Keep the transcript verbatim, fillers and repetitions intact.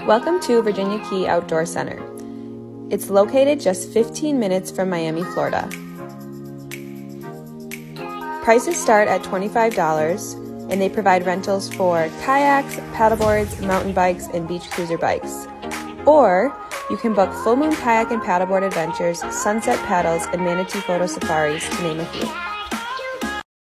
Welcome to Virginia Key Outdoor Center. It's located just fifteen minutes from Miami, Florida. Prices start at twenty-five dollars, and they provide rentals for kayaks, paddleboards, mountain bikes, and beach cruiser bikes. Or you can book full moon kayak and paddleboard adventures, sunset paddles, and manatee photo safaris, to name a few.